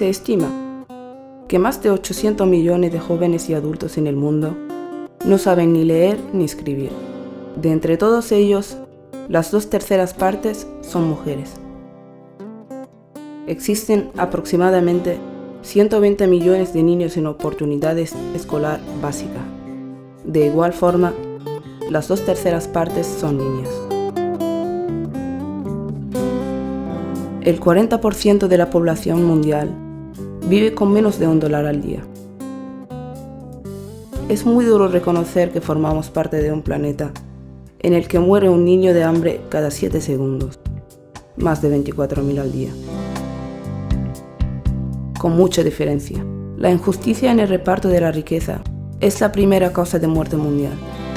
Se estima que más de 800 millones de jóvenes y adultos en el mundo no saben ni leer ni escribir. De entre todos ellos, las 2/3 partes son mujeres. Existen aproximadamente 120 millones de niños en oportunidades escolar básica. De igual forma, las 2/3 partes son niñas. El 40% de la población mundial vive con menos de $1 al día. Es muy duro reconocer que formamos parte de un planeta en el que muere un niño de hambre cada 7 segundos, más de 24.000 al día. Con mucha diferencia, la injusticia en el reparto de la riqueza es la primera causa de muerte mundial.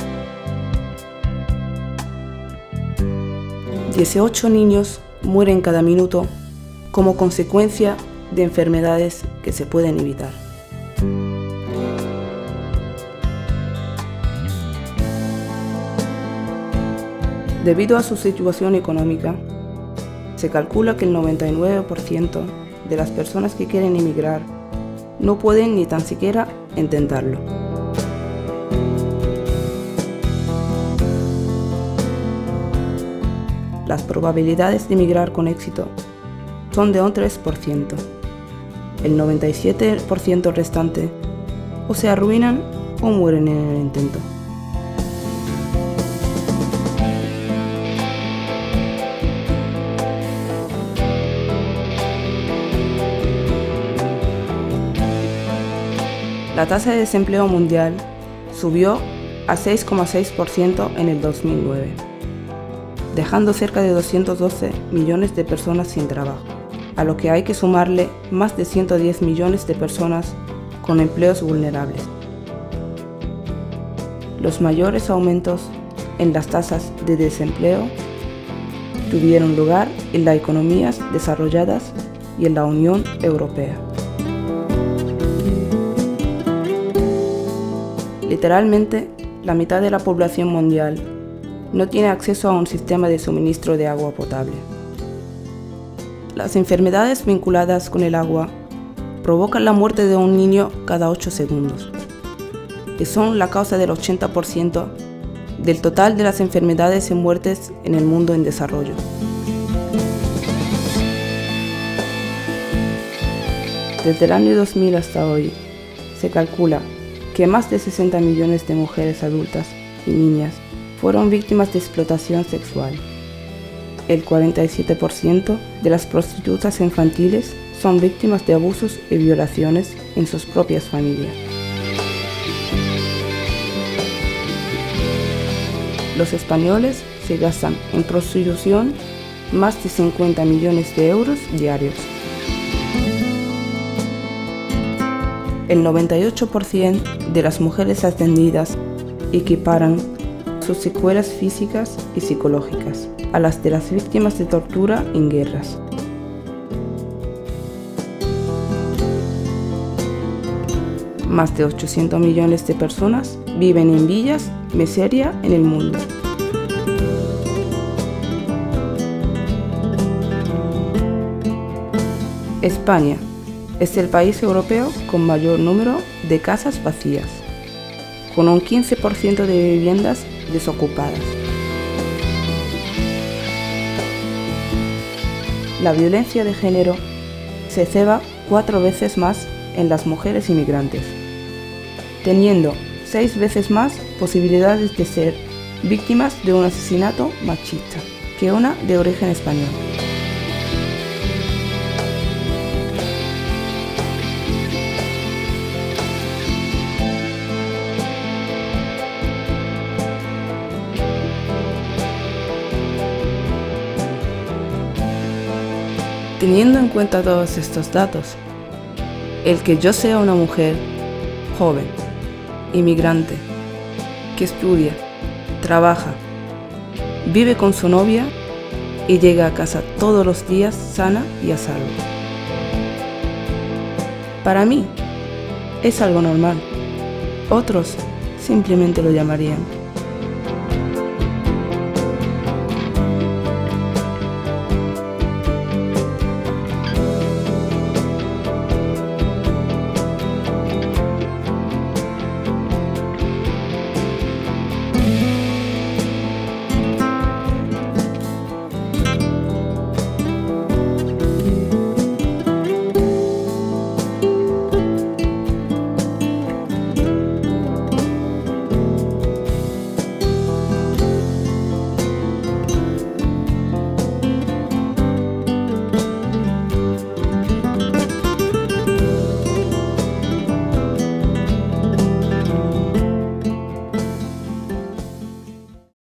18 niños mueren cada minuto como consecuencia de enfermedades que se pueden evitar. Debido a su situación económica, se calcula que el 99% de las personas que quieren emigrar no pueden ni tan siquiera intentarlo. Las probabilidades de emigrar con éxito son de un 3%. El 97% restante o se arruinan o mueren en el intento. La tasa de desempleo mundial subió a 6,6% en el 2009, dejando cerca de 212 millones de personas sin trabajo, a lo que hay que sumarle más de 110 millones de personas con empleos vulnerables. Los mayores aumentos en las tasas de desempleo tuvieron lugar en las economías desarrolladas y en la Unión Europea. Literalmente, la mitad de la población mundial no tiene acceso a un sistema de suministro de agua potable. Las enfermedades vinculadas con el agua provocan la muerte de un niño cada 8 segundos y son la causa del 80% del total de las enfermedades y muertes en el mundo en desarrollo. Desde el año 2000 hasta hoy, se calcula que más de 60 millones de mujeres adultas y niñas fueron víctimas de explotación sexual. El 47% de las prostitutas infantiles son víctimas de abusos y violaciones en sus propias familias. Los españoles se gastan en prostitución más de 50 millones de euros diarios. El 98% de las mujeres atendidas equiparan sus secuelas físicas y psicológicas a las de las víctimas de tortura en guerras. Más de 800 millones de personas viven en villas, miseria en el mundo. España es el país europeo con mayor número de casas vacías, con un 15% de viviendas desocupadas. La violencia de género se ceba 4 veces más en las mujeres inmigrantes, teniendo 6 veces más posibilidades de ser víctimas de un asesinato machista que una de origen español. Teniendo en cuenta todos estos datos, el que yo sea una mujer joven, inmigrante, que estudia, trabaja, vive con su novia y llega a casa todos los días sana y a salvo. Para mí es algo normal, otros simplemente lo llamarían